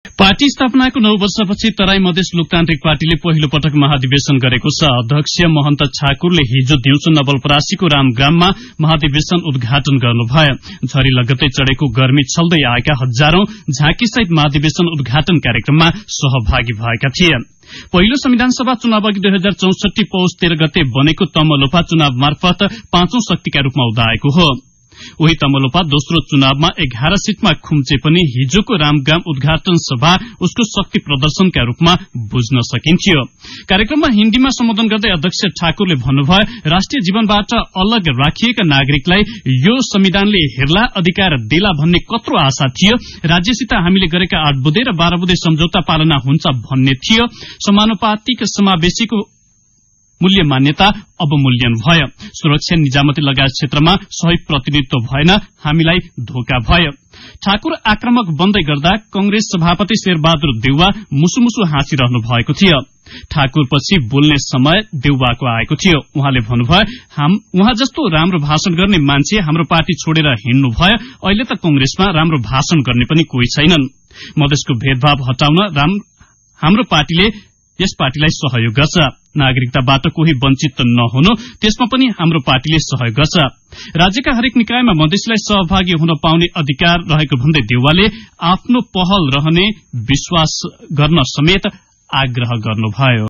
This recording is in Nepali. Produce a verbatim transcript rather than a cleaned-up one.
पार्टी स्थापनाको नौ वर्षपछि तराई मधेस लोकतान्त्रिक पार्टीले पहिलो पटक महाधिवेशन गरेको छ। अध्यक्ष महन्त ठाकुरले हिजो दिउँसो नवलपरासीको रामग्राममा महाधिवेशन उद्घाटन गर्नुभयो। झरी लगत्तै चढ़ेको गर्मी छल्दै आएका हजारौं झाँकीसहित महाधिवेशन उद्घाटन कार्यक्रममा सहभागी भएका थिए। पहिलो संविधान सभा चुनाव अघि दुई हजार चौसठी पौष तेह्र गते बनेको तमलोपा चुनाव मार्फत पाँचौं शक्तिका रूपमा उदाएको हो। उही तमलोपा दोस्रो चुनावमा एघार सीटमा खुम्चे पनि हिजोको रामग्राम उद्घाटन सभा उसको शक्ति प्रदर्शनका रूपमा बुझ्न सकिन्थ्यो। कार्यक्रममा हिन्दीमा सम्बोधन गर्दै अध्यक्ष ठाकुरले भन्नुभयो, राष्ट्रिय जीवनबाट अलग राखिएका नागरिकलाई यो संविधानले हेर्ला, अधिकार देला भन्ने कत्रो आशा थियो। राज्यसित हामीले गरेका आठ बुँदे र बाह्र बुँदे सम्झौता पालना हुन्छ भन्ने थियो। समानुपातिक समावेशीको मूल्य मान्यता अवमूल्यन भयो। सुरक्षा निजामती लगायत क्षेत्रमा सही प्रतिनिधित्व भएन, हामीलाई धोका भयो। ठाकुर आक्रामक बन्दै गर्दा कंग्रेस सभापति शेरबहादुर देउवा मुसुमुसु हाँसिरहनु भएको थियो। ठाकुरपछि बोल्ने समय देउवाको आएको थियो। उहाँले भन्नुभयो, हाम उहाँ जस्तो राम्रो भाषण गर्ने मान्छे हाम्रो पार्टी छोडेर हिँड्नु भयो। अहिले त कंग्रेसमा राम्रो भाषण गर्ने पनि कोही छैनन्। मधेसको भेदभाव हटाउन राम, हाम्रो पार्टीले यस पार्टीलाई सहयोग गर्छ। नागरिकताबाट कोही वञ्चित नहुनु, त्यसमा पनि हाम्रो पार्टीले सहयोग गर्छ। राज्यका हरेक निकायमा मधेसीलाई सहभागी हुन पाउने अधिकार रहेको भन्दै देउवाले आफ्नो पहल रहने विश्वास गर्न समेत आग्रह गर्नुभयो।